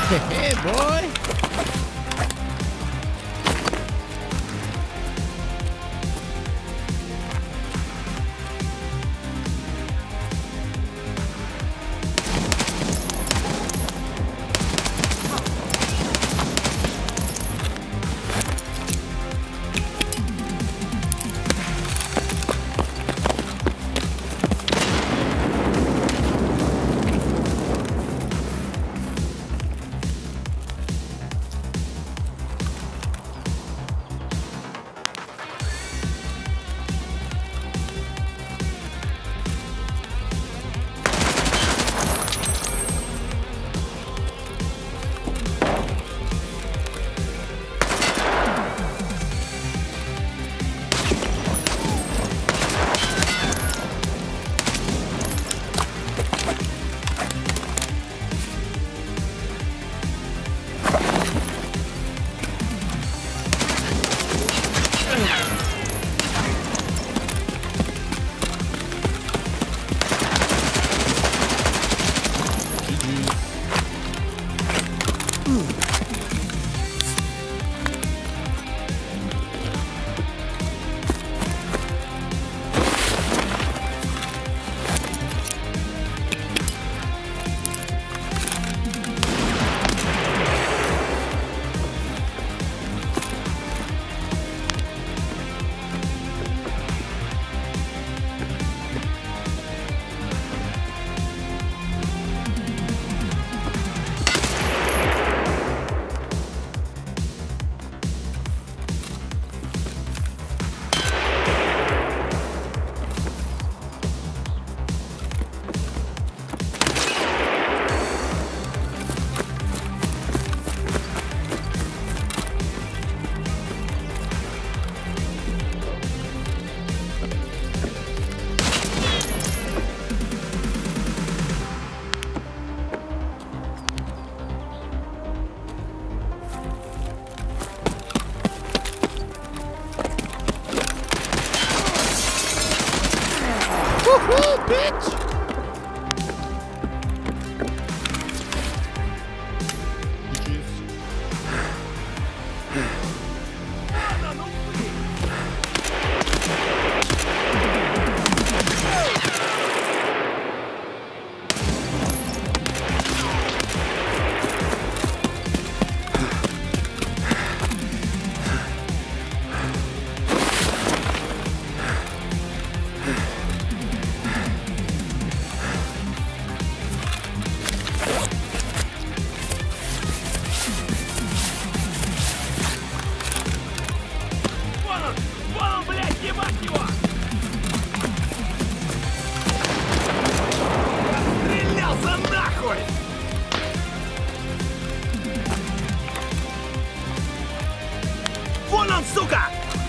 Hey, boy. Woohoo, bitch! Вон он, сука!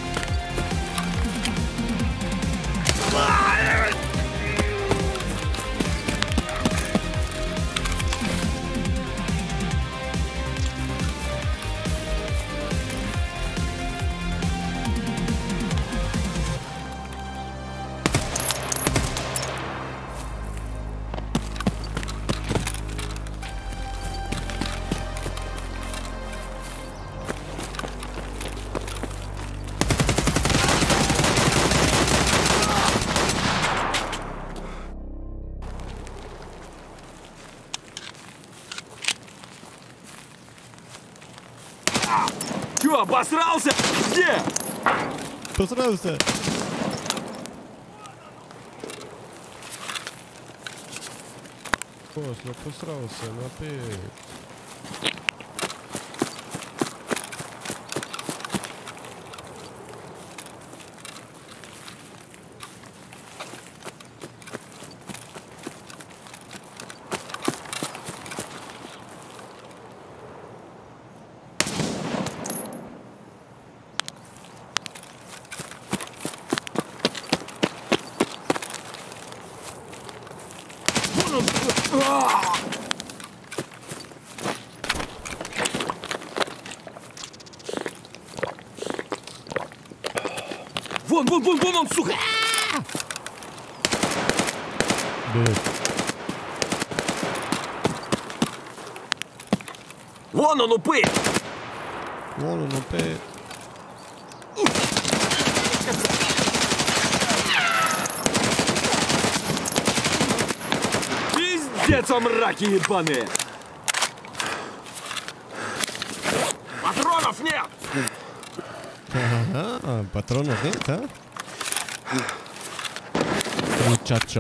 Чё, обосрался? Где? Посрался. После посрался опять. Вон он, сука! Да. Вон он упырь! Вон он опять. Пиздец, мраки ебаные! Патронов нет! Ага, патронов нет, а? Muchacho.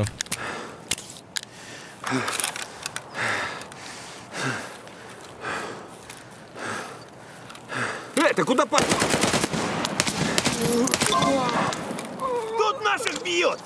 Ты куда пошел? Тут наших бьют!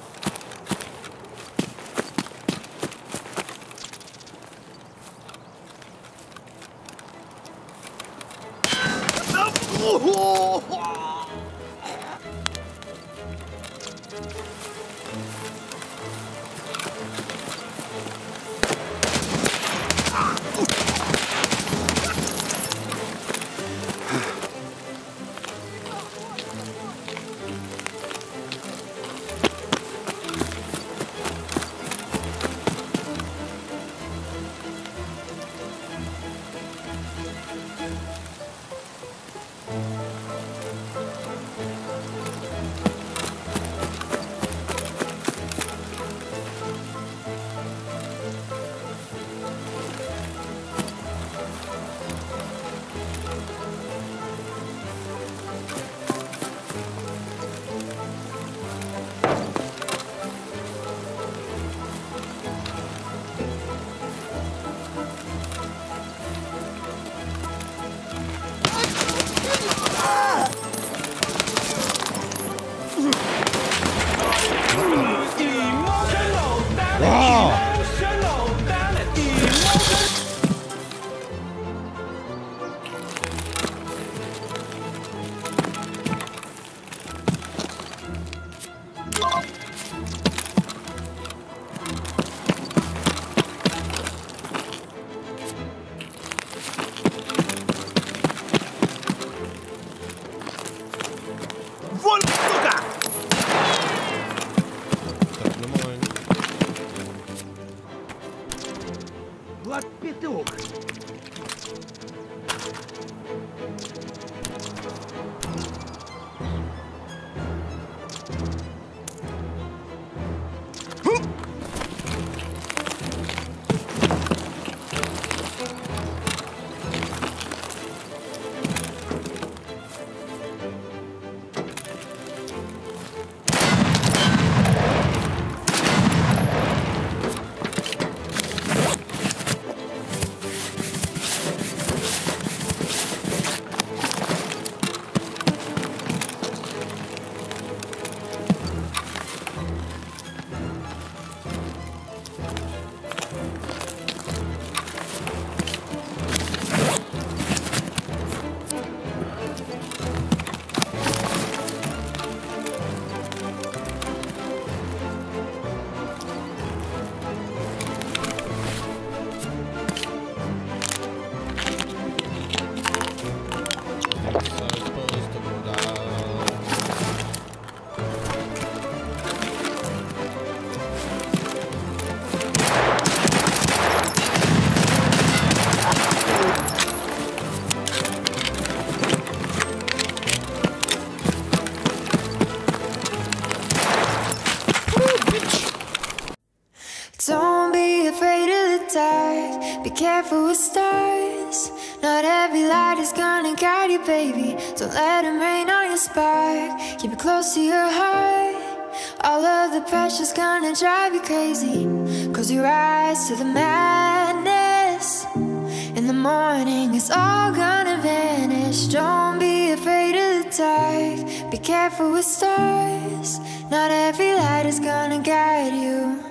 Wow! Вон, сука! Так, нормально. Вот петух! Don't be afraid of the dark. Be careful with stars. Not every light is gonna guide you, baby. Don't let them rain on your spark. Keep it close to your heart. All of the pressure's gonna drive you crazy. Close your eyes to the madness. In the morning, it's all gonna vanish. Don't be afraid of the dark. Be careful with stars. Not every light is gonna guide you.